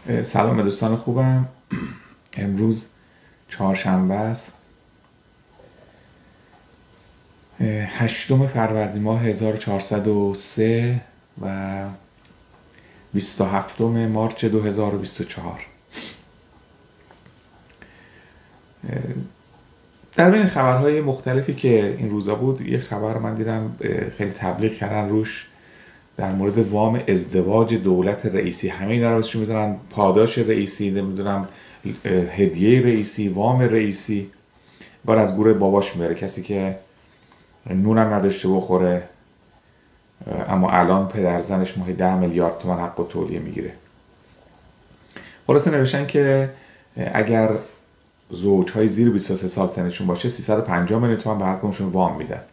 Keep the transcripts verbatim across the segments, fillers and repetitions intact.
سلام به دوستان خوبم. امروز چهارشنبه است، هشتم فروردین ماه هزار و چهارصد و سه و بیست و هفتم مارچ دو هزار و بیست و چهار. در بین خبرهای مختلفی که این روزا بود، یه خبر من دیدم خیلی تبلیغ کردن روش در مورد وام ازدواج دولت رئیسی. همه اینا رو ازش میذارن، پاداش رئیسی، نمیدونم هدیه رئیسی، وام رئیسی. بار از گروه باباش میاره، کسی که نونم نداشته بخوره اما الان پدر زنش ماهی ده میلیارد تومان حق و تولیه میگیره. خلاصه نوشتن که اگر زوجهای زیر بیست و سه سال سنشون باشه سیصد و پنجاه میلیون تومان به هر کدومشون وام میدن.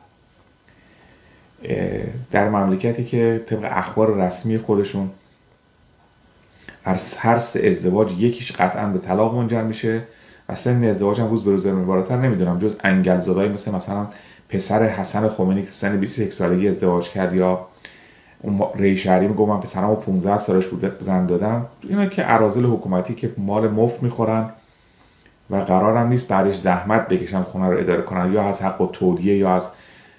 در مملکتی که طبق اخبار رسمی خودشون هر سه ازدواج یکیش قطعا به طلاق منجر میشه و سن ازدواج هم روز به روز بالاتر. نمیدونم جز انگلزادایی مثل مثلا پسر حسن خمینی که سن بیست و یک سالگی ازدواج کرد، یا اون ری شهری میگه من پسرمو پانزده سالش بود زن دادم، اینا که اراذل حکومتی که مال مفت میخورن و قرارم نیست بعدش زحمت بکشن خونه رو اداره کنن، یا از حق و تولیه یا از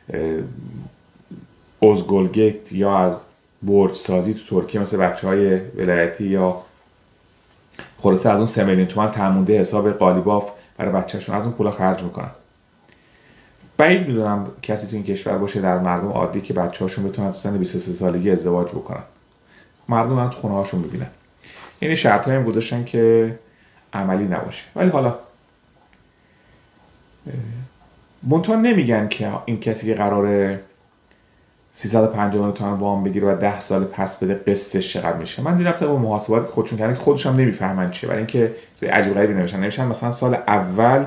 ازگلگت یا از برج سازی تو ترکیه مثل بچه های ولایتی، یا خلاصه از اون سه میلیون تومان تمونده حساب قالیباف برای بچهشون از اون پولا خرج میکنن. بعید میدونم کسی تو این کشور باشه در مردم عادی که بچه‌هاشون بتونن تو سن بیست و سه سالگی ازدواج بکنن. مردم هم تو خونه هاشون میبینن. یعنی شرطایی هم گذاشتن که عملی نباشه. ولی حالا منتها نمیگن که این کسی که قراره سیصد و پنجاه میلیون تومان وام بگیره و ده سال پس بده قسطش چقدر میشه. من دیدم طبق محاسباتی که خودشون کردن که خودشون هم نمیفهمن چیه، برای اینکه عجیب غریبی نمیشن نمیشن مثلا سال اول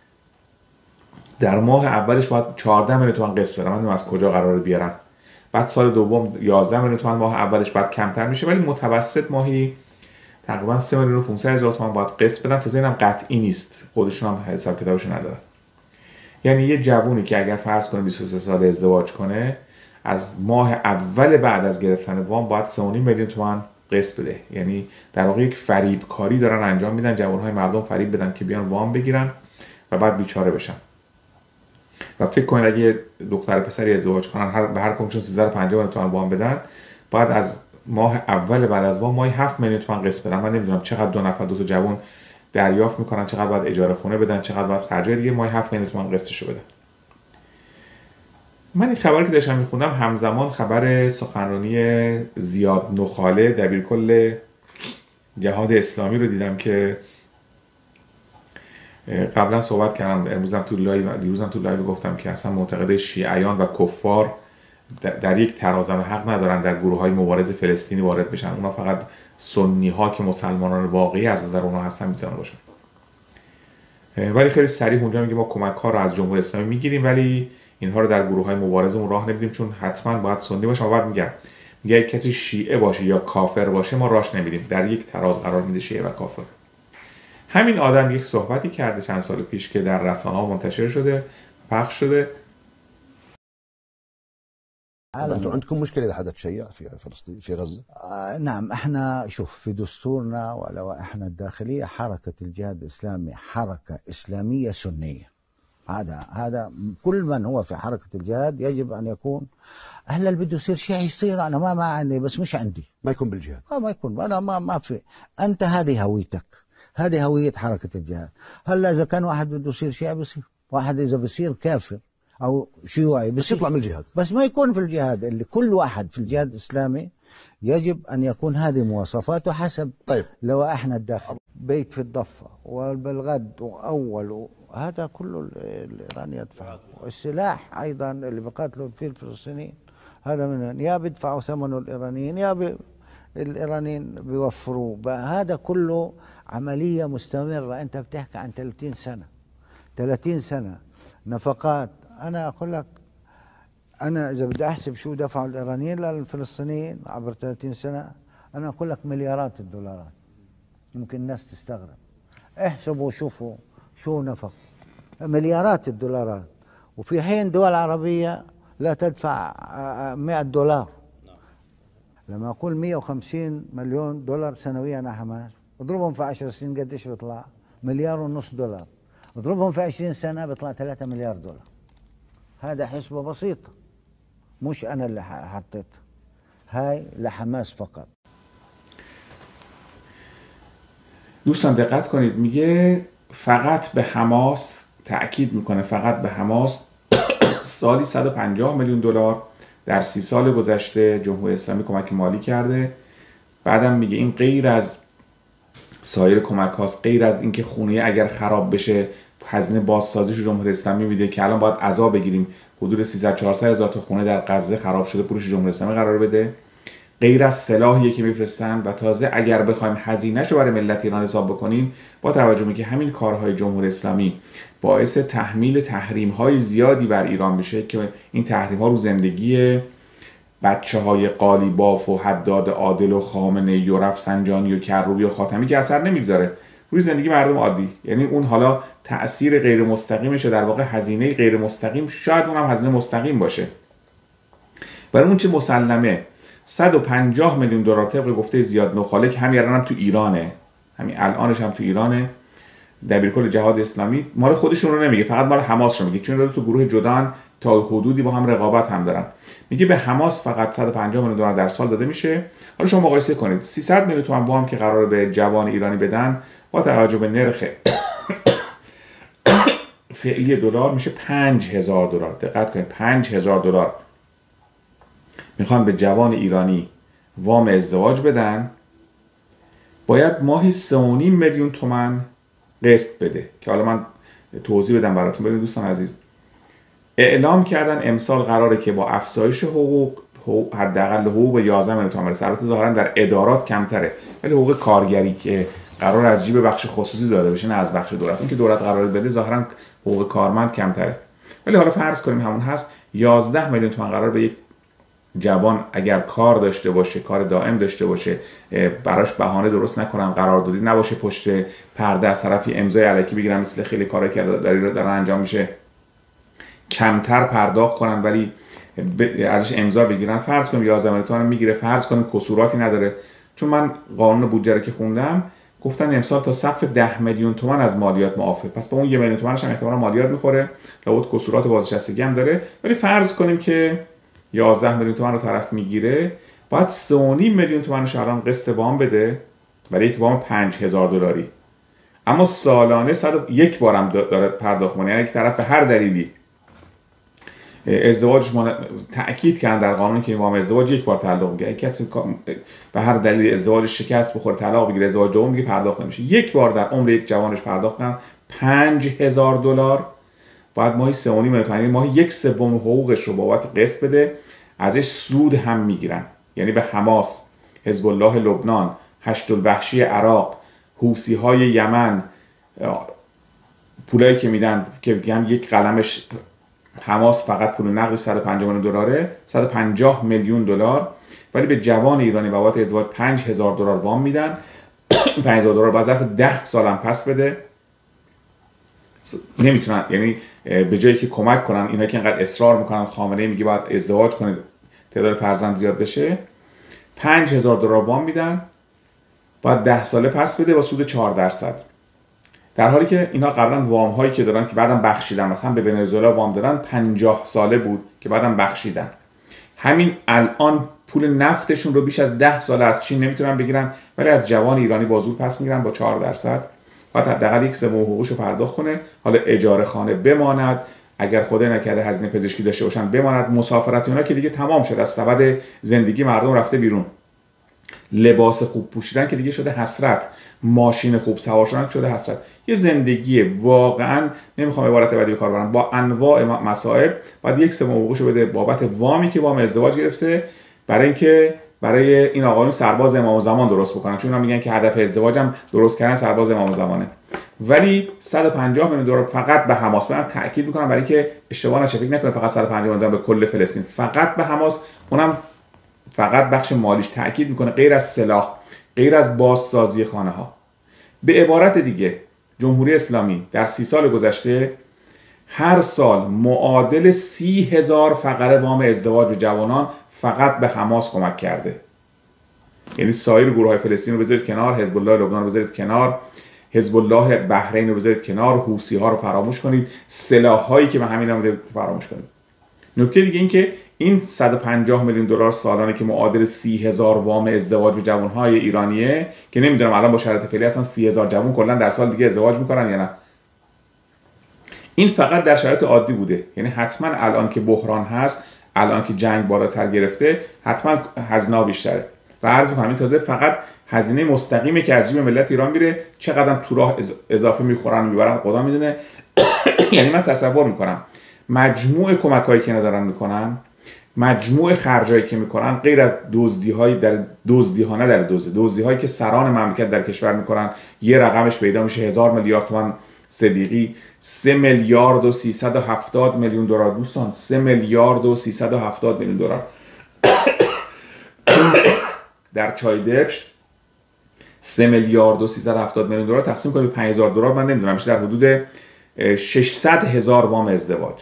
در ماه اولش باید چهارده میلیون تومان قسط بدن. من از کجا قراره بیارن؟ بعد سال دوم یازده میلیون تومان ماه اولش بعد کمتر میشه، ولی متوسط ماهی تقریبا سه میلیون و پانصد هزار تومان باید قسط بدن. تا اینم قطعی نیست، خودشون هم حساب کتابش ندارن. یعنی یه جوونی که اگر فرض کنه بیست و سه سال ازدواج کنه، از ماه اول بعد از گرفتن وام باید سه و نیم میلیون تومان قسط بده. یعنی در واقع یک فریب کاری دارن انجام میدن، جوانهای مردم فریب بدن که بیان وام بگیرن و بعد بیچاره بشن. و فکر کنید اگه دختر پسری ازدواج کنن هر به هر کدومشون سیصد و پنجاه میلیون تومان وام بدن، بعد از ماه اول بعد از وام ماهی هفت میلیون تومان قسط بدن. من نمیدونم چقدر دو نفر دو تا جوان دریافت میکنن، چقدر باید اجاره خونه بدن، چقدر باید خرجای دیگه، ماهی هفت میلیون تومان قسطشو بدن. من این خبری که داشتم میخوندم همزمان خبر سخنرانی زیاد نخاله دبیرکل جهاد اسلامی رو دیدم که قبلا صحبت کردم، امروزم تو لایو دیروزم تو لایو گفتم که اصلا معتقد شیعیان و کفار در یک ترازن حق ندارن در گروه‌های مبارز فلسطینی وارد بشن. اونا فقط سنی ها که مسلمانان واقعی از نظر اونها هستن میتونن باشن. ولی خیلی صریح اونجا میگه ما کمک ها رو از جمهوری اسلامی میگیریم ولی اینها رو در گروه‌های مبارزمون راه نمیدیم، چون حتما باید سنی باشه. بعد میگم میگه اگه کسی شیعه باشه یا کافر باشه ما راش نمیدیم، در یک تراز قرار میده شیعه و کافر. همین آدم یک صحبتی کرده چند سال پیش که در رسانه‌ها منتشر شده، پخش شده. انتم عندكم مشكله اذا حدث شيء في فلسطين في غزه؟ آه نعم، احنا شوف في دستورنا ولوائحنا الداخليه حركه الجهاد الاسلامي حركه اسلاميه سنيه. هذا هذا كل من هو في حركه الجهاد يجب ان يكون. هلا اللي بده يصير شيعي يصير، انا ما ما عندي، بس مش عندي ما يكون بالجهاد. اه ما يكون، انا ما ما في. انت هذه هويتك، هذه هويه حركه الجهاد. هلا اذا كان واحد بده يصير شيعي بصير، واحد اذا بصير كافر او شيوعي بس يطلع من الجهاد، بس ما يكون في الجهاد. اللي كل واحد في الجهاد الاسلامي يجب ان يكون هذه مواصفاته حسب طيب لوائحنا الداخليه. بيت في الضفه وبالغد واول، هذا كله الايران يدفع. والسلاح ايضا اللي بقاتلوا فيه الفلسطينيين هذا من يا بيدفعوا ثمنه الايرانيين يا بي الايرانيين بيوفروه. هذا كله عمليه مستمره. انت بتحكي عن ثلاثين سنه، ثلاثين سنه نفقات. انا اقول لك، انا اذا بدي احسب شو دفعوا الايرانيين للفلسطينيين عبر ثلاثين سنه، انا اقول لك مليارات الدولارات. يمكن الناس تستغرب، احسبوا شوفوا شو نفق، مليارات الدولارات. وفي حين دول عربيه لا تدفع مئة دولار. لما اقول مئة وخمسين مليون دولار سنويا على حماس، اضربهم في عشر سنين قديش بيطلع؟ مليار ونص دولار. اضربهم في عشرين سنة بيطلع ثلاثة مليار دولار. هذا حسبة بسيطة، مش أنا اللي حطيتها، هاي لحماس فقط. دوستان دقت کنید، میگه فقط به حماس، تأکید میکنه فقط به حماس سالی صد و پنجاه میلیون دلار در سی سال گذشته جمهوری اسلامی کمک مالی کرده. بعدم میگه این غیر از سایر کمک هاست، غیر از اینکه خونه اگر خراب بشه هزینه بازسازیش رو جمهوری اسلامی میده که الان باید عزا بگیریم، حدود سیصد چهارصد هزار تا خونه در غزه خراب شده، پولش جمهوری اسلامی قرار بده. غیر از سلاحی که میفرستن و تازه اگر بخوایم هزینه‌شو برای ملت ایران حساب بکنیم، با توجه به که همین کارهای جمهوری اسلامی باعث تحمیل تحریم‌های زیادی بر ایران میشه که این تحریم‌ها رو زندگی بچه‌های قالیباف و حداد عادل و خامنه‌ای و رفسنجانی و کروبی و خاتمی که اثر نمیگذاره روی زندگی مردم عادی. یعنی اون حالا تأثیر غیر مستقیمشه، در واقع هزینه غیر مستقیم، شاید اونم هزینه مستقیم باشه. برای اون چه مسلمه صد و پنجاه میلیون دلار طبق گفته زیاد نوخاله که همین الان هم تو ایرانه، همین الانش هم تو ایرانه، دبیرکل جهاد اسلامی، مال خودشون رو نمیگه، فقط مال حماس رو میگه، چون داره تو گروه جدان تا حدودی با هم رقابت هم دارن. میگه به حماس فقط صد و پنجاه میلیون دلار در سال داده میشه. حالا شما مقایسه کنید سیصد میلیون تومان وام که قراره به جوان ایرانی بدن با توجه به نرخ فعلی دلار میشه پنج هزار دلار. دقت کنید، پنج هزار دلار میخوان به جوان ایرانی وام ازدواج بدن، باید ماهی سه و نیم میلیون تومان قسط بده که حالا من توضیح بدم براتون. ببینید دوستان عزیز، اعلام کردن امسال قراره که با افزایش حقوق حداقل حقوق به یازده میلیون تومان برسه. البته ظاهرا در ادارات کمتره، ولی حقوق کارگری که قرار از جیب بخش خصوصی داده بشه نه از بخش دولت، اون که دولت قرار بده ظاهرا حقوق کارمند کمتره. ولی حالا فرض کنیم همون هست، یازده میلیون تومان قرار به یک جوان اگر کار داشته باشه، کار دائم داشته باشه، براش بهانه درست نکنن، قراردادی نباشه پشت پرده از طرفی امضای الکی بگیرن، مثل خیلی کارا که داره انجام میشه، کمتر پرداخت کنن ولی ازش امضا بگیرن. فرض کنیم یازده میلیون تومان میگیره، فرض کنیم کسوراتی نداره، چون من قانون بودجه رو که خوندم گفتن امسال تا سقف ده میلیون تومان از مالیات معافه، پس با اون یک میلیون تومانش هم احتمالاً مالیات میخوره، لابد کسورات و بازنشستگی هم داره. ولی فرض کنیم که یازده میلیون تومان رو طرف میگیره، باید سه و نیم میلیون تومانش الان قسط وام بده برای یک وام پنج هزار دلاری، اما سالانه صد و یک بارم داره پرداخت کنه. یعنی یک طرف به هر دلیلی ازدواجش من... تأکید کردن در قانون که این وام ازدواج یک بار تعلق میگیره، کسی به هر دلیل ازدواجش شکست بخوره طلاق بگیره، ازدواج دوم دیگه پرداخت نمیشه. یک بار در عمر یک جوانش پرداخت کنن پنج هزار دلار، باید ماهی سه و نیم میلیون تومان، ماهی یک سوم حقوقش رو بابت قسط بده، ازش سود هم میگیرن. یعنی به حماس، حزب الله لبنان، هشت الوحشی عراق، حوثی های یمن پولایی که میدن که هم یک قلمش حماس فقط پول نقدی صد و پنجاه میلیون دلاره، صد و پنجاه میلیون دلار، ولی به جوان ایرانی بابت ازدواج پنج هزار دلار وام میدن. پنج هزار دلار با ظرف ده سال هم پس بده. نمیتونن، یعنی به جایی که کمک کنن، اینا که اینقدر اصرار میکنن، خامنه‌ای میگه باید ازدواج کنید تعداد فرزند زیاد بشه، پنج هزار دلار وام میدن، باید ده ساله پس بده با سود چهار درصد. در حالی که اینا قبلا وام هایی که دارن که بعدم بخشیدن، مثلا به ونزوئلا وام دادن پنجاه ساله بود که بعدم بخشیدن. همین الان پول نفتشون رو بیش از ده ساله از چین نمیتونن بگیرن، ولی از جوان ایرانی با زور پس میگیرن با چهار درصد. باید حداقل یک سوم حقوقش رو پرداخت کنه. حالا اجاره خانه بماند، اگر خدای نکرده هزینه پزشکی داشته باشن بماند، مسافرت اونا که دیگه تمام شد، از سبد زندگی مردم رفته بیرون. لباس خوب پوشیدن که دیگه شده حسرت، ماشین خوب سوار شدن شده حسرت. یه زندگی واقعا نمیخوام عبارت بدی به کار ببرم، با انواع مصائب، بعد یک سوم حقوقشو بده بابت وامی که وام ازدواج گرفته، برای اینکه برای این آقایون سرباز امام زمان درست بکنن، چون اینا میگن که هدف ازدواجم درست کردن سرباز امام زمانه. ولی صد و پنجاه میلیون دلار فقط به حماس. من تاکید میکنم برای اینکه اشتباه نشه، فکر نکنید فقط صد و پنجاه میلیون دلار به کل فلسطین، فقط به حماس، اونم فقط بخش مالیش. تاکید میکنه غیر از سلاح، غیر از بازسازی خانه ها. به عبارت دیگه جمهوری اسلامی در سی سال گذشته هر سال معادل سی هزار فقره وام ازدواج به جوانان فقط به حماس کمک کرده. یعنی سایر گروه‌های فلسطین رو بذارید کنار، حزب الله لبنان رو بذارید کنار، حزب الله بحرین رو بذارید کنار، حوثی ها رو فراموش کنید، سلاح‌هایی که به همین نام فراموش کنید. نکته دیگه این که این صد و پنجاه میلیون دلار سالانه که معادل سی هزار وام ازدواج به جوان‌های ایرانیه که نمیدونم الان با شرایط فعلی اصلا سی هزار جوان کلا در سال دیگه ازدواج میکنن یا نه. این فقط در شرایط عادی بوده، یعنی حتما الان که بحران هست، الان که جنگ بالاتر گرفته، حتما هزینه بیشتره. و عرض می‌کنم این تازه فقط هزینه مستقیمه که از جیب ملت ایران میره، چقدر تو راه اضافه میخورن میبرن خدا میدونه. یعنی من تصور میکنم مجموع کمک‌هایی که ندارن میکنن، مجموع خرجایی که میکنن، غیر از دزدی‌های در دزدی‌ها نه در دزدی دزدی‌هایی که سران مملکت در کشور میکنن، یه رقمش پیدا میشه هزار میلیارد تومان صدیقی، سه میلیارد و سیصد و هفتاد میلیون دلار. دوستان سه میلیارد و سیصد و هفتاد میلیون دلار در چای دبش سه میلیارد و سیصد و هفتاد میلیون دلار تقسیم کنید به پنج هزار دلار، من نمیدونم میشه در حدود ششصد هزار وام ازدواج،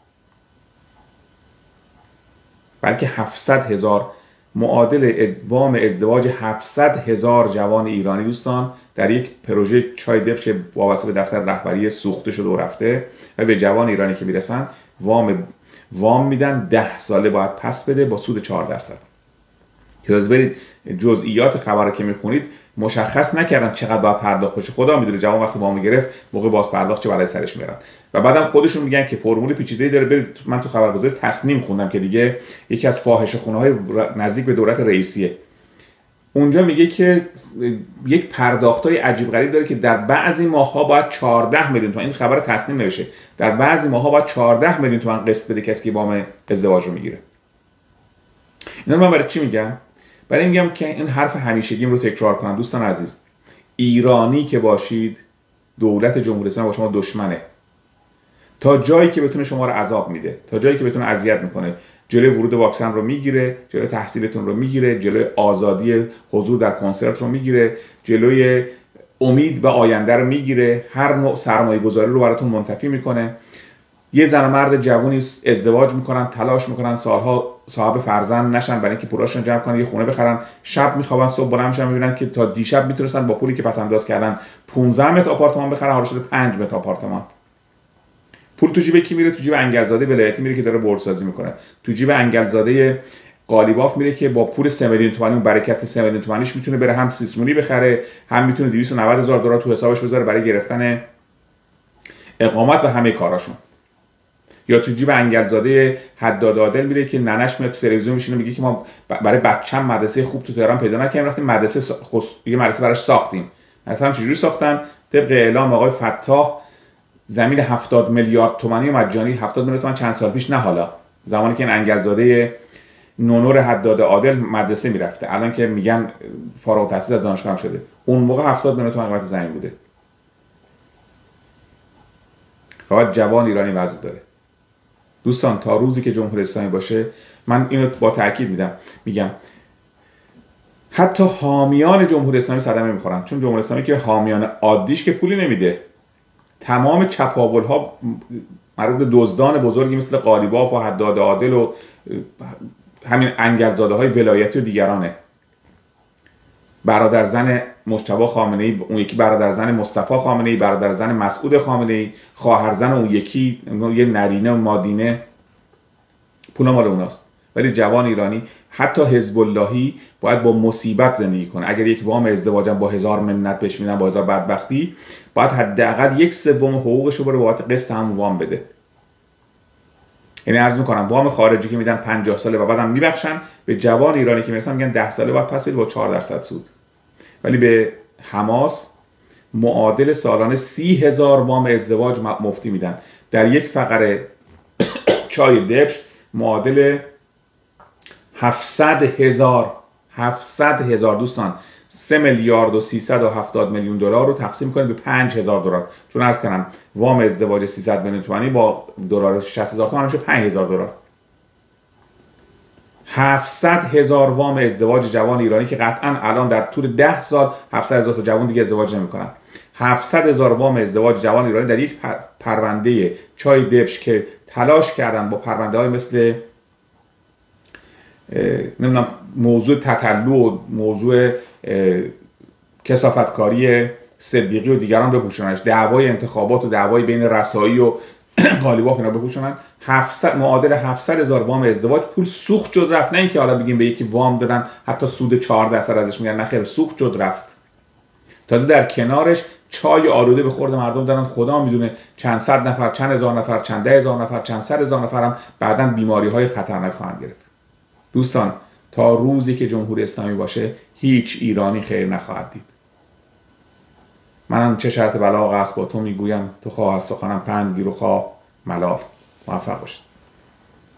بلکه هفتصد هزار، معادل وام ازدواج هفتصد هزار جوان ایرانی دوستان در یک پروژه چای دبش که وابسته به دفتر رهبری سوخته شده و رفته و به جوان ایرانی که میرسن وام وام میدن، ده ساله باید پس بده با سود چهار درصد. که لازم برید جزئیات خبر که میخونید مشخص نکردن چقدر باید پرداخت بشه، خدا میدونه جوان وقتی وام گرفت موقع باز پرداخت چه برای سرش میارن. و بعدم خودشون میگن که فرمول پیچیده‌ای داره. برید، من تو خبرگزاری تصنیم خوندم که دیگه یکی از فاحشه‌خونه‌های نزدیک به دولت رئیسیه، اونجا میگه که یک پرداختای عجیب غریب داره که در بعضی ماه‌ها باید چهارده میلیون تومان، این خبر تصنیم نوشته، در بعضی ماه‌ها باید چهارده میلیون تومان قسط بده کسی که وام ازدواج رو میگیره. اینا من برای چی میگم؟ برای این میگم که این حرف همیشگیم رو تکرار کنم دوستان عزیز، ایرانی که باشید دولت جمهوری اسلامی با شما دشمنه، تا جایی که بتونه شما رو عذاب میده، تا جایی که بتونه اذیت میکنه، جلوی ورود واکسن رو میگیره، جلوی تحصیلتون رو میگیره، جلوی آزادی حضور در کنسرت رو میگیره، جلوی امید به آینده رو میگیره، هر نوع سرمایه گذاری رو براتون منتفی میکنه. یه زن و مرد جوونی ازدواج میکنن، تلاش میکنن سالها صاحب فرزند نشن برای اینکه پولاشون جمع کنن، یه خونه بخرن، شب میخوابن صبح بلند میشن میبینن که تا دیشب میتونستن با پولی که پس انداز کردن پانزده متر آپارتمان بخرن، حالا شده پنج متر آپارتمان. پول تو جیب کی میره؟ تو جیب انگلزاده ولایتی میره که داره بورسازی میکنه، تو جیب انگلزاده قالیباف میره که با پول سه میلیون تومانی و برکت سه میلیون تومانیش میتونه بره هم سیسمونی بخره، هم میتونه دویست و نود هزار دلار تو حسابش بذاره برای گرفتن اقامت و همه کاراشون. یا تو جیب انگلزاده حداد عادل میره که ننش میاد تو تلویزیون میشینه میگه که ما برای بچه‌م مدرسه خوب تو تهران پیدا نکردیم، رفتیم مدرسه خص... یه مدرسه براش ساختیم. مثلا چجوری ساختن؟ طبق اعلام آقای فتاح زمین هفتاد میلیارد تومانی مجانی، هفتاد میلیارد تومان چند سال پیش، نه حالا زمانی که این انگلزاده نونور حداد عادل مدرسه میرفته، الان که میگن فارغ التحصیل از دانشگاه هم شده، اون موقع هفتاد میلیون تومان قیمت زمین بوده. فقط جوان ایرانی وضع داره. دوستان تا روزی که جمهوری اسلامی باشه، من اینو با تاکید میدم میگم حتی حامیان جمهوری اسلامی صدمه میخورن، چون جمهوری اسلامی که حامیان عادیش که پولی نمیده، تمام چپاول‌ها مربوط به دزدان بزرگی مثل قالیباف و حداد عادل و همین انگلزاده‌های ولایتی و دیگرانه. برادر زن مجتبی خامنه‌ای، اون یکی برادر زن مصطفی خامنه‌ای، برادر زن مسعود خامنه‌ای، خواهر زن اون یکی یه نرینه و مادینه، پول مال اوناست. ولی جوان ایرانی حتی حزب اللهی باید با مصیبت زندگی کنه. اگر یک وام ازدواجم با هزار منت بهش میدن، با هزار بدبختی، باید حداقل یک سوم حقوقش رو بره بابت قسط همون وام بده. یعنی عرض میکنم وام خارجی که میدن پنجاه ساله و بعدم میبخشن، به جوان ایرانی که میرسن میگن ده ساله باید پس بدی با چهار درصد سود. ولی به حماس معادل سالانه سی هزار وام ازدواج مفتی میدن. در یک فقره چای دبش معادل هفتصد هزار هفتصد هزار دوستان سه میلیارد و سیصد و هفتاد میلیون دلار رو تقسیم کنید به پنج هزار دلار، چون عرض کردم وام ازدواج سیصد میلیون تومانی با دلار شصت هزار تومان میشه پنج هزار دلار. هفتصد هزار وام ازدواج جوان ایرانی که قطعا الان در طول ده سال هفتصد هزار تا جوان دیگه ازدواج نمیکنن. هفتصد هزار وام ازدواج جوان ایرانی در یک پرونده چای دبش که تلاش کردن با پرونده های مثل نمیدونم موضوع تطلع و موضوع کثافتکاری صدیقی و دیگران بپوشوننش، دعوای انتخابات و دعوای بین رسایی و قالیباف اینا بپوشونن. هفتصد معادل هفتصد هزار وام ازدواج، پول سوخت شد رفت. نه اینکه حالا بگیم به یکی وام دادن حتی سود چهار درصد ازش میگن، نه خیر، سوخت شد رفت. تازه در کنارش چای آلوده به خورد مردم دارن. خدا میدونه چند صد نفر، چند هزار نفر، چند ده هزار نفر، چند صد هزار نفر هم بعداً بیماری های خطرناک خواهند گرفت. دوستان، تا روزی که جمهوری اسلامی باشه هیچ ایرانی خیر نخواهد دید. من چه شرط بلاغ است با تو میگویم، تو خواه از سخنم پند گیر و خواه ملال. موفق باشید.